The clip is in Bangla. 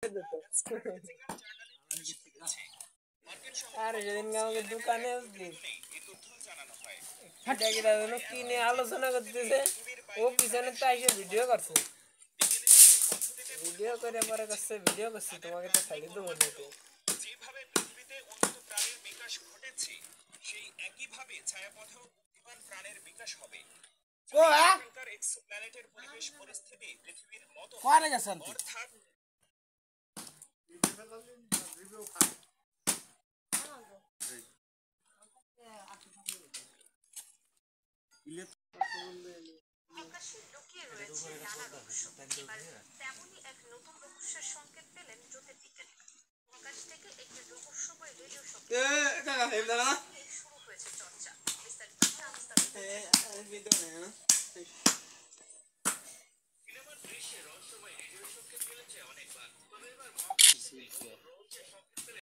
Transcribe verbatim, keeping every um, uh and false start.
দিত আর সেদিন আমাকে দোকানে কিনে আলোচনা করতেছে ও পিছনে তো এসে ভিডিও করছে ভিডিও করে পরে করছে ভিডিও করছে তোমাকে তো ছাড়ি দেবো নাকি যেভাবে পৃথিবীতে উন্নত প্রাণীর বিকাশ ঘটেছে সেই একইভাবে ছায়াপথেও বুদ্ধিমান প্রাণের বিকাশ হবে ও এখনকার এক্সোপ্ল্যানেটের পরিবেশ পরিস্থিতি পৃথিবীর মতো কোয়ারে গেছেন অর্থাৎ রিভিউ খায় আকাশে লুকিয়ে রয়েছে নানা রহস্য এবার তেমনই এক নতুন রহস্যের সংকেত পেলেন জ্যোতির্বিজ্ঞানীরা আকাশ থেকে একটি রহস্যময় রেডিও শব্দ শুরু হয়েছে চর্চা বিস্তারিত